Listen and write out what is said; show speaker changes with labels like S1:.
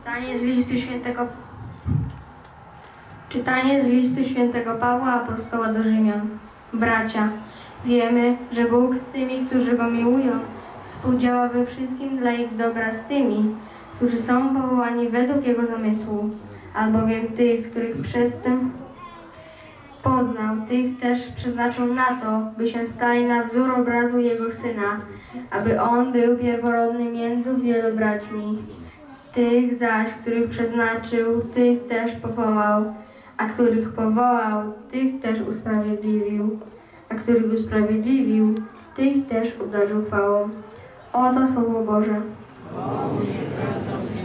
S1: Czytanie z listu świętego Pawła Apostoła do Rzymian. Bracia, wiemy, że Bóg z tymi, którzy Go miłują, współdziała we wszystkim dla ich dobra z tymi, którzy są powołani według Jego zamysłu. Albowiem tych, których przedtem poznał, tych też przeznaczył na to, by się stali na wzór obrazu Jego Syna, aby On był pierworodny między wielu braćmi. Tych zaś, których przeznaczył, tych też powołał, a których powołał, tych też usprawiedliwił, a których usprawiedliwił, tych też obdarzył chwałą. Oto Słowo Boże.